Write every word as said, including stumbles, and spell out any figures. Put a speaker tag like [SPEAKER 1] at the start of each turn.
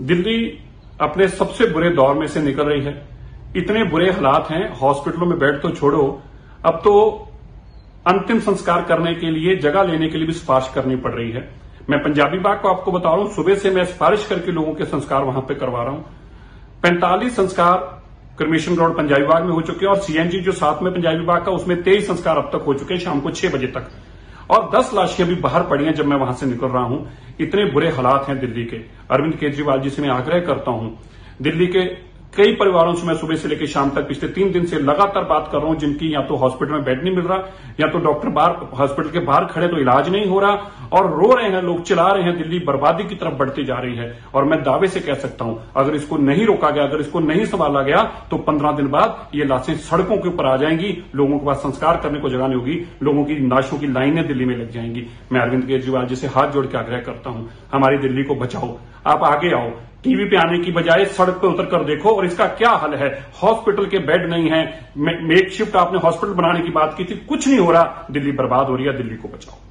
[SPEAKER 1] दिल्ली अपने सबसे बुरे दौर में से निकल रही है। इतने बुरे हालात हैं, हॉस्पिटलों में बेड तो छोड़ो, अब तो अंतिम संस्कार करने के लिए जगह लेने के लिए भी सिफारिश करनी पड़ रही है। मैं पंजाबी बाग को आपको बता रहा हूं, सुबह से मैं सिफारिश करके लोगों के संस्कार वहां पे करवा रहा हूं। पैंतालीस संस्कार क्रमेशन रोड पंजाबी बाग में हो चुके हैं और सीएनजी जो साथ में पंजाबी बाग का, उसमें तेईस संस्कार अब तक हो चुके हैं शाम को छह बजे तक, और दस लाशें भी बाहर पड़ी हैं जब मैं वहां से निकल रहा हूं। इतने बुरे हालात हैं दिल्ली के। अरविंद केजरीवाल जी से मैं आग्रह करता हूं, दिल्ली के कई परिवारों से मैं सुबह से लेकर शाम तक पिछले तीन दिन से लगातार बात कर रहा हूं, जिनकी या तो हॉस्पिटल में बेड नहीं मिल रहा, या तो डॉक्टर बाहर हॉस्पिटल के बाहर खड़े तो इलाज नहीं हो रहा, और रो रहे हैं लोग, चिल्ला रहे हैं। दिल्ली बर्बादी की तरफ बढ़ती जा रही है। और मैं दावे से कह सकता हूं, अगर इसको नहीं रोका गया, अगर इसको नहीं संभाला गया, तो पंद्रह दिन बाद ये लाशें सड़कों के ऊपर आ जाएंगी। लोगों के पास संस्कार करने को जगह नहीं होगी, लोगों की लाशों की लाइनें दिल्ली में लग जाएंगी। मैं अरविंद केजरीवाल जी से हाथ जोड़ के आग्रह करता हूं, हमारी दिल्ली को बचाओ। आप आगे आओ, टीवी पे आने की बजाय सड़क पे उतर कर देखो। और इसका क्या हल है? हॉस्पिटल के बेड नहीं है, मेक शिफ्ट आपने हॉस्पिटल बनाने की बात की थी, कुछ नहीं हो रहा। दिल्ली बर्बाद हो रही है, दिल्ली को बचाओ।